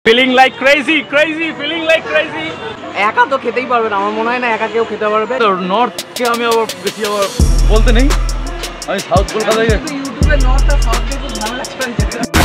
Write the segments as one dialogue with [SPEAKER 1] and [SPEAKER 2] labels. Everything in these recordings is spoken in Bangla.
[SPEAKER 1] Feeling like crazy crazy feeling like crazy.
[SPEAKER 2] একা তো খেতেই পারবে না, আমার মনে হয় না একা কেউ খেতে পারবে।
[SPEAKER 3] তো নর্থকে আমি আবার বেশি আবার বলতে নেই, আমি সাউথ কলকাতায়
[SPEAKER 2] ইউটিউবে নর্থ আর সাউথ দিয়ে খুব ঝামেলা চলছে।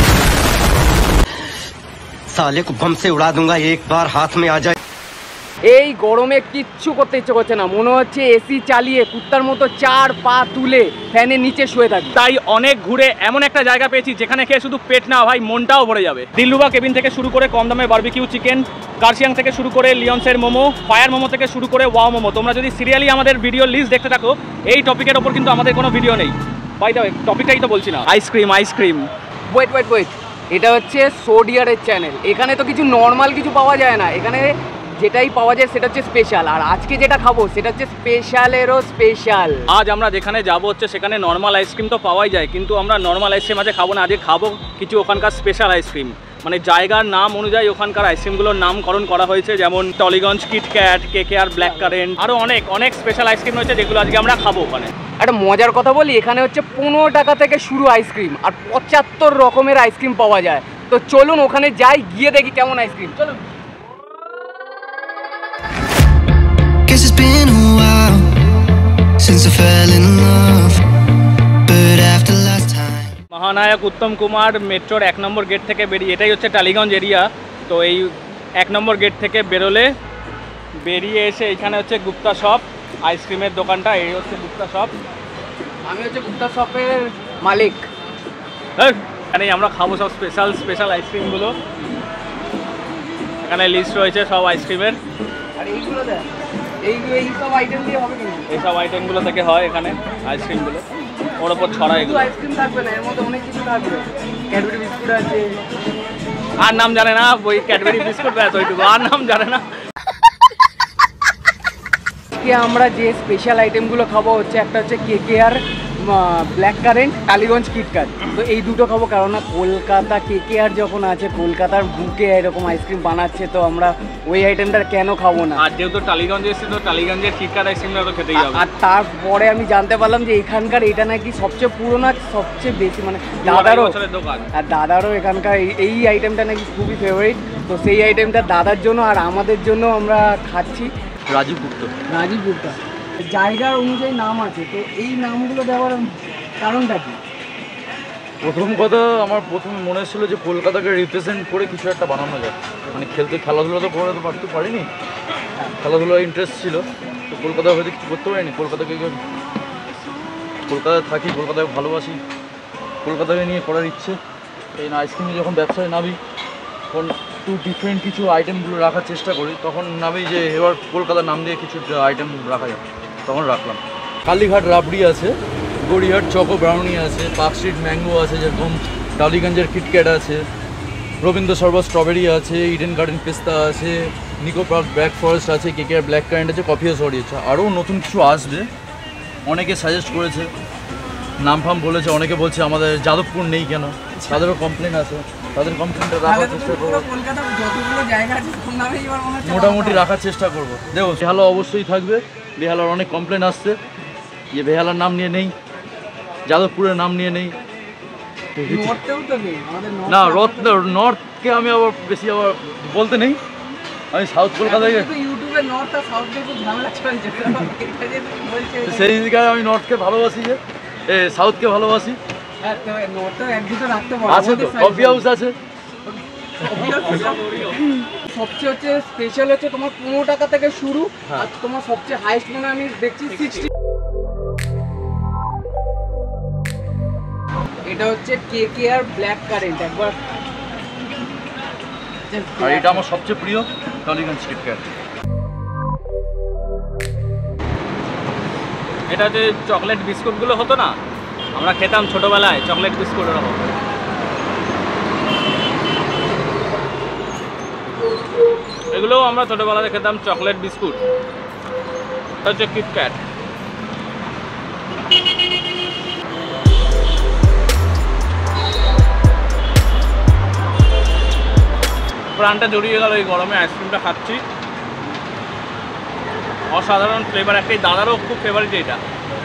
[SPEAKER 4] साले को बम से उड़ा दूंगा एक बार हाथ में आ जाए।
[SPEAKER 2] এই গরমে কিচ্ছু করতে ইচ্ছে করছে না, মনে হচ্ছে এসি চালিয়ে কুত্তার মতো চার পা তুলে ফ্যানের নিচে শুয়ে থাকি।
[SPEAKER 1] তাই অনেক ঘুরে এমন একটা জায়গা পেয়েছি যেখানে খেয়ে শুধু পেট না ভাই মনটাও ভরে যাবে। দিলরুবা কেবিন থেকে শুরু করে কম দামে বারবিকিউ চিকেন, গার্সিয়াং থেকে শুরু করে লিওন্সের মোমো, ফায়ার মোমো থেকে শুরু করে ওয়াও মোমো। তোমরা যদি সিরিয়ালি আমাদের ভিডিও লিস্ট দেখতে থাকো এই টপিকের ওপর কিন্তু আমাদের কোনো ভিডিও নেই। বাই দ্য ওয়ে টপিকটাই তো বলছি না, আইসক্রিম আইসক্রিম।
[SPEAKER 2] ওয়েট, এটা হচ্ছে সোডিয়ারের চ্যানেল। এখানে তো কিছু নর্মাল কিছু পাওয়া যায় না, এখানে যেটাই পাওয়া যায় সেটা হচ্ছে স্পেশাল। আর আজকে যেটা খাবো সেটা হচ্ছে স্পেশালেরও স্পেশাল।
[SPEAKER 1] আজ আমরা যেখানে যাবো হচ্ছে সেখানে নর্মাল আইসক্রিম তো পাওয়াই যায়, কিন্তু আমরা নর্মাল আইসক্রিম আজকে খাবো না, আজকে খাবো কিছু ওখানকার স্পেশাল আইসক্রিম। মানে জায়গার নাম অনুযায়ী ওখানকার আইসক্রিমগুলোর নামকরণ করা হয়েছে, যেমন Tollygunge KitKat, KKR black currant, আরও অনেক স্পেশাল আইসক্রিম রয়েছে যেগুলো আজকে আমরা খাবো ওখানে।
[SPEAKER 2] একটা মজার কথা বলি, এখানে হচ্ছে 15 টাকা থেকে শুরু আইসক্রিম আর 75 রকমের আইসক্রিম পাওয়া যায়। তো চলুন ওখানে যাই, গিয়ে দেখি কেমন আইসক্রিম। চলুন।
[SPEAKER 5] Guess it's been a while since I fell in love, but after last time
[SPEAKER 1] মহানায়ক উত্তম কুমার মেট্রোর 1 নম্বর গেট থেকে বেরিয়ে, এটাই হচ্ছে টালিগঞ্জ এরিয়া। তো এই 1 নম্বর গেট থেকে বেরিয়ে এসে এখানে হচ্ছে গুপ্তা শপ, আইসক্রিমের দোকানটা। এই হচ্ছে গুপ্তা শপ,
[SPEAKER 2] আমি হচ্ছে গুপ্তা শপের মালিক।
[SPEAKER 1] এখানে আমরা খাবো সব স্পেশাল আইসক্রিমগুলো। এখানে লিস্ট রয়েছে সব আইসক্রিমের।
[SPEAKER 2] আর এইগুলো দেখ, এইসব আইটেম দিয়ে হবে কিন্তু।
[SPEAKER 1] এইসব আইটেমগুলো থেকে হয় এখানে আইসক্রিমগুলো, ওর ওপর ছড়া এগুলো।
[SPEAKER 2] আইসক্রিম থাকবে না, এর মধ্যে অনেক কিছু থাকবে। ক্যাডবেরি বিস্কুট আছে,
[SPEAKER 1] আর নাম জানে না, ওই ক্যাডবেরি বিস্কুট ব্যাস ওইটুকু, আর নাম জানে না।
[SPEAKER 2] আমরা যে স্পেশাল আইটেমগুলো খাবো হচ্ছে একটা হচ্ছে KKR black currant, Tollygunge KitKat. তো এই দুটো খাবো, কারণ না কলকাতা কেকেআর যখন আছে, কলকাতার বুকে এরকম আইসক্রিম বানাচ্ছে, তো আমরা ওই আইটেমটা কেন খাবো না।
[SPEAKER 1] আর যেহেতু টালিগঞ্জে এসেছি তো টালিগঞ্জের কিটক্যাট আইসক্রিমটা তো খেতেই হবে।
[SPEAKER 2] আর তারপরে আমি জানতে পারলাম যে এখানকার এটা নাকি সবচেয়ে পুরোনো, সবচেয়ে বেশি, মানে দাদারও এখানকার এই আইটেমটা নাকি খুবই ফেভারিট। তো সেই আইটেমটা দাদার জন্য আর আমাদের জন্য আমরা খাচ্ছি।
[SPEAKER 3] রাজীব গুপ্তা
[SPEAKER 2] জায়গার অনুযায়ী নাম আছে, তো এই নামগুলো দেওয়ার কারণটা কি?
[SPEAKER 3] প্রথম কথা আমার প্রথমে মনে ছিল যে কলকাতাকে রিপ্রেজেন্ট করে কিছু একটা বানানো যায়, মানে খেলাধুলা তো করে পারতে পারিনি, খেলাধুলার ইন্টারেস্ট ছিল, তো কলকাতায় হয়তো কিছু করতে পারিনি। কলকাতায় থাকি, কলকাতায় ভালোবাসি, কলকাতাকে নিয়ে করার ইচ্ছে। এই আইসক্রিমে যখন ব্যবসায় নামি তখন একটু ডিফারেন্ট কিছু আইটেমগুলো রাখার চেষ্টা করি, তখন নামি যে এবার কলকাতার নাম দিয়ে কিছু আইটেম রাখা যায়, তখন রাখলাম। কালীঘাট রাবড়ি আছে, গড়িয়াহাট চকো ব্রাউনি আছে, পার্ক স্ট্রিট ম্যাঙ্গো আছে, যেরকম টালিগঞ্জের কিটক্যাট আছে, রবীন্দ্র সরবত স্ট্রবেরি আছে, ইডেন গার্ডেন পেস্তা আছে, নিকো পার্ক ব্ল্যাক ফরেস্ট আছে, কেকেআর ব্ল্যাক কারেন্ট আছে, কফিও সরি আছে। আরও নতুন কিছু আসবে, অনেকে সাজেস্ট করেছে, নাম ফাম বলেছে, অনেকে বলছে আমাদের যাদবপুর নেই কেন, তাদেরও কমপ্লেন আছে, তাদের কমপ্লেনটা রাখার চেষ্টা করবো, মোটামুটি রাখার চেষ্টা করবো। দেখো বেহালা অবশ্যই থাকবে, বেহালার অনেক কমপ্লেন আসছে যে বেহালার নাম নিয়ে নেই, যাদবপুরের নাম নিয়ে নেই। না নর্থকে আমি আবার বেশি আবার বলতে নেই, আমি সাউথ কলকাতায় সেই জায়গায় আমি নর্থকে ভালোবাসি, যে সাউথকে ভালোবাসি। আছে তো কফি হাউস আছে।
[SPEAKER 2] সবচেয়ে হচ্ছে স্পেশাল হচ্ছে তোমার 15 টাকা থেকে শুরু, আর তোমার সবচেয়ে হাইস্ট মনে আমি দেখছি 60। এটা হচ্ছে কেকেআর ব্ল্যাক কারেন্ট। একবার
[SPEAKER 3] আর এটা আমার সবচেয়ে প্রিয় টালিগঞ্জ কিটক্যাট।
[SPEAKER 1] এটা যে চকলেট বিস্কুটগুলো হতো না, আমরা খেতাম ছোটোবেলায় চকলেট বিস্কুট, এরকম এগুলোও আমরা ছোটোবেলায় খেতাম চকলেট বিস্কুট। এটা হচ্ছে কিটক্যাট। প্রাণটা জড়িয়ে গেল এই গরমে, আইসক্রিমটা খাচ্ছি, অসাধারণ ফ্লেভার একটাই, দাদারও খুব ফেভারিট এটা।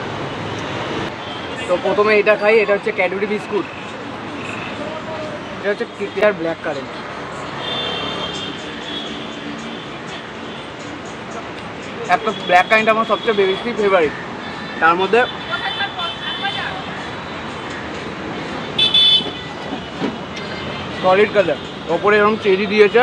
[SPEAKER 2] তো প্রথমে এটা খাই, এটা হচ্ছে ক্যাডবেরি বিস্কুট, এটা হচ্ছে কেকেআর ব্ল্যাক কারেন্ট। একটা ব্ল্যাক কারেন্ট আমার সবচেয়ে বেশি ফেভারিট। তার মধ্যে সলিড কালার, ওপরে এরকম চেরি দিয়েছে।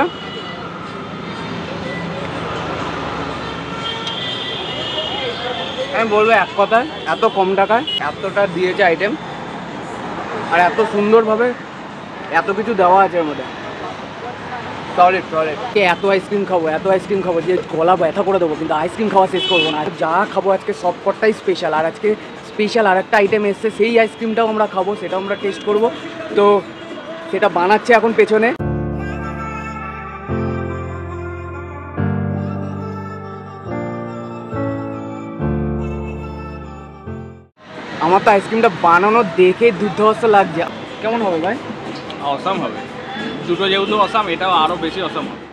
[SPEAKER 2] আমি বলবো এক কথায়, এত কম টাকায় এতটা দিয়েছে আইটেম, আর এত সুন্দরভাবে এত কিছু দেওয়া আছে এর মধ্যে। Solid solid. এত আইসক্রিম খাবো যে গলা ব্যথা করে দেবো, কিন্তু আইসক্রিম খাওয়া শেষ করবো না। যা খাবো আজকে সবকটাই স্পেশাল, আর আজকে স্পেশাল আর একটা আইটেম এসছে, সেই আইসক্রিমটাও আমরা খাবো, সেটাও আমরা টেস্ট করবো। তো সেটা বানাচ্ছে এখন পেছনে। আমার তো আইসক্রিমটা বানানো দেখে দুর্ধর্ষ লাগছে। কেমন হবে ভাই?
[SPEAKER 1] অসাম হবে, দুটো যেহেতু অসাম, এটাও আরও বেশি অসাম হবে।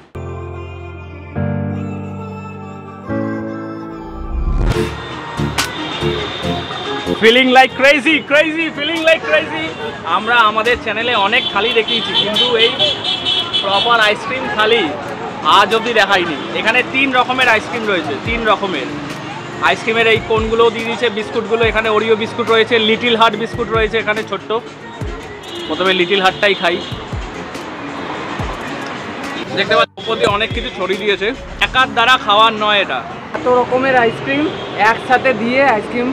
[SPEAKER 1] Feeling like crazy, feeling like crazy. আমরা আমাদের চ্যানেলে অনেক থালি দেখিয়েছি, কিন্তু এই প্রপার আইসক্রিম থালি আজ অবধি দেখাইনি। এখানে 3 রকমের আইসক্রিম রয়েছে, 3 রকমের আইসক্রিমের এই কোনগুলো দিয়ে দিয়েছে, বিস্কুটগুলো এখানে ওরিও বিস্কুট রয়েছে, লিটিল হার্ট বিস্কুট রয়েছে এখানে ছোট্ট। প্রথমে লিটিল হার্টটাই খাই। দেখতে পাচ্ছি উপর দিয়ে অনেক কিছু ছড়িয়ে দিয়েছে, একার দ্বারা খাওয়ার নয় এটা।
[SPEAKER 2] এত রকমের আইসক্রিম একসাথে দিয়ে আইসক্রিম,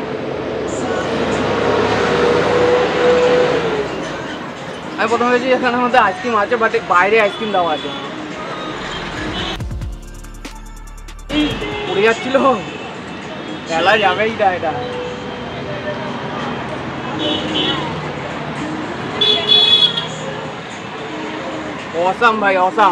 [SPEAKER 2] আমি প্রথমে বলছি এখানে মধ্যে আইসক্রিম আছে, বাট বাইরে আইসক্রিম দেওয়া আছে। পড়ে যাচ্ছিল, ফেলা যাবেই না এটা। অসাম ভাই, অসাম।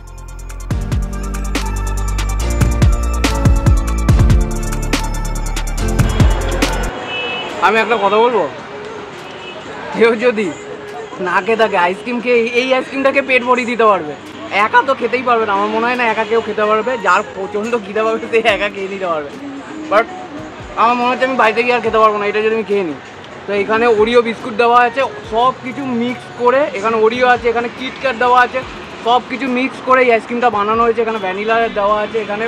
[SPEAKER 2] আমি একটা কথা বলবো, কেউ যদি না খেয়ে থাকে আইসক্রিম খেয়ে এই আইসক্রিমটাকে পেট ভরিয়ে দিতে পারবে। একা তো খেতেই পারবে না, আমার মনে হয় না একা কেউ খেতে পারবে। যার প্রচণ্ড খিদে পাবে সে একা খেয়ে নিতে পারবে, বাট আমার মনে হচ্ছে আমি বাড়িতে গিয়ে আর খেতে পারবো না এটা যদি আমি খেয়ে নিই। তো এখানে ওরিও বিস্কুট দেওয়া আছে, সব কিছু মিক্স করে, এখানে ওরিও আছে, এখানে কিটক্যাট দেওয়া আছে, সব কিছু মিক্স করে এই আইসক্রিমটা বানানো হয়েছে। এখানে ভ্যানিলা দেওয়া আছে, এখানে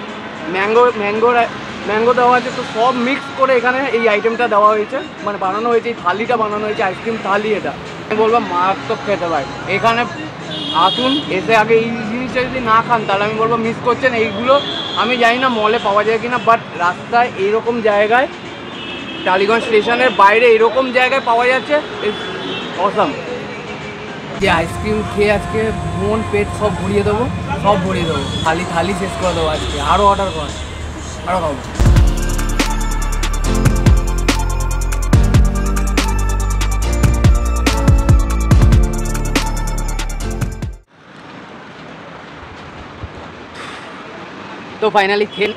[SPEAKER 2] ম্যাঙ্গো দেওয়া আছে। তো সব মিক্স করে এখানে এই আইটেমটা দেওয়া হয়েছে, মানে বানানো হয়েছে, এই থালিটা বানানো হয়েছে, আইসক্রিম থালি। এটা আমি বলবো মারাত্মক খেতে পারে। এখানে আসুন, এসে আগে এই জিনিসটা যদি না খান তাহলে আমি বলবো মিস করছেন। এইগুলো আমি জানি না মলে পাওয়া যায় কিনা, বাট রাস্তায় এইরকম জায়গায়, টালিগঞ্জ স্টেশনের বাইরে এরকম জায়গায় পাওয়া যাচ্ছে। অসাম। যে আইসক্রিম খেয়ে আজকে মন পেট সব ভরিয়ে দেবো, থালি শেষ করে দেবো আজকে। আরও অর্ডার কর, আরও খাবো। তো ফাইনালি খেয়ে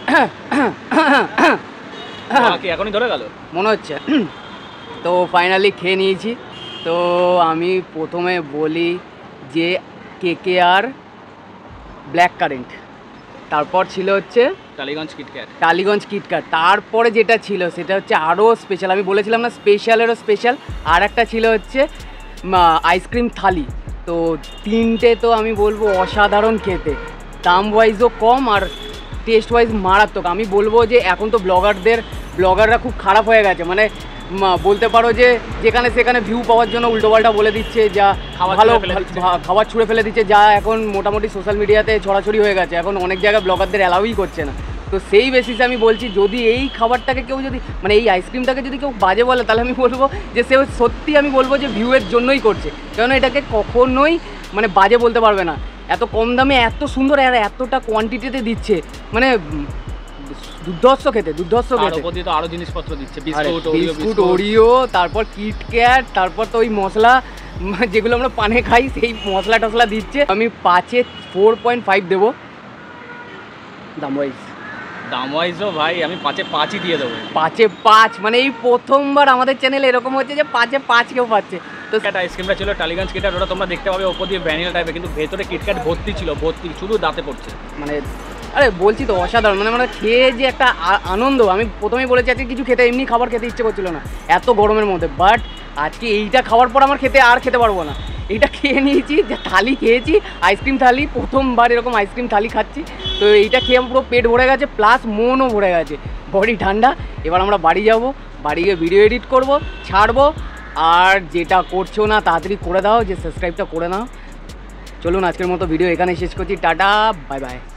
[SPEAKER 1] এখনই ধরে গেল
[SPEAKER 2] মনে হচ্ছে। তো ফাইনালি খেয়ে নিয়েছি। তো আমি প্রথমে বলি যে KKR ব্ল্যাক কারেন্ট, তারপর ছিল হচ্ছে টালিগঞ্জ কিটক্যাট, তারপরে যেটা ছিল সেটা হচ্ছে আরও স্পেশাল। আমি বলেছিলাম না স্পেশালেরও স্পেশাল, আর একটা ছিল হচ্ছে আইসক্রিম থালি। তো 3টে তো আমি বলবো অসাধারণ খেতে, দাম ওয়াইজও কম আর টেস্ট ওয়াইজ মারাত্মক। আমি বলবো যে এখন তো ব্লগাররা খুব খারাপ হয়ে গেছে, মানে বলতে পারো যে যেখানে সেখানে ভিউ পাওয়ার জন্য উল্টোপাল্টা বলে দিচ্ছে, যা ভালো খাবার ছুঁড়ে ফেলে দিচ্ছে, যা এখন মোটামুটি সোশ্যাল মিডিয়াতে ছড়াছড়ি হয়ে গেছে। এখন অনেক জায়গায় ব্লগারদের অ্যালাউই করছে না। তো সেই বেসিসে আমি বলছি, যদি এই খাবারটাকে কেউ যদি, মানে এই আইসক্রিমটাকে যদি কেউ বাজে বলে, তাহলে আমি বলবো যে সে সত্যি, আমি বলবো যে ভিউয়ের জন্যই করছে, কারণ এটাকে কখনোই মানে বাজে বলতে পারবে না। এত কম দামে এত সুন্দর আর এতটা কোয়ান্টিটিতে দিচ্ছে, মানে দুর্ধর্ষ খেতে।
[SPEAKER 1] আরো জিনিসপত্র দিচ্ছে,
[SPEAKER 2] বিস্কুট, ওরিও, তারপর কিটক্যাট, তারপর তো ওই মশলা যেগুলো আমরা পানে খাই সেই মশলা টশলা দিচ্ছে। আমি 5-এ 4.5 দেবো
[SPEAKER 1] দাম ওয়াইজও ভাই। আমি 5-এ 5ই দিয়ে দেবো।
[SPEAKER 2] 5-এ 5, মানে এই প্রথমবার আমাদের চ্যানেলে এরকম হচ্ছে যে 5-এ 5 কেউ পাচ্ছে। তো
[SPEAKER 1] একটা আইসক্রিমটা ছিল টালিগঞ্জ কিটক্যাট, ওটা তোমরা দেখতে পাবে ওপর দিয়ে ভ্যানিলা টাইপের, কিন্তু ভেতরে কিটক্যাট ভর্তি ছিল, শুধু দাঁতে পড়ছে।
[SPEAKER 2] মানে আরে বলছি তো অসাধারণ, মানে খেয়ে যে একটা আনন্দ। আমি প্রথমেই বলেছি আজকে কিছু খেতে, এমনি খাবার খেতে ইচ্ছে করছিল না এত গরমের মধ্যে, বাট আজকে এইটা খাওয়ার পর আমার আর খেতে পারবো না। এটা খেয়ে নিয়েছি, যে থালি খেয়েছি আইসক্রিম থালি, প্রথমবার এরকম আইসক্রিম থালি খাচ্ছি। তো এইটা খেয়ে পুরো পেট ভরে গেছে, প্লাস মনও ভরে গেছে, বডি ঠান্ডা। এবার আমরা বাড়ি যাব, বাড়ি গিয়ে ভিডিও এডিট করব, ছাড়বো। আর যেটা করছো না তাড়াতাড়ি করে দাও, যে সাবস্ক্রাইবটা করে নাও। চলুন আজকের মতো ভিডিও এখানে শেষ করছি, টাটা বাই বাই।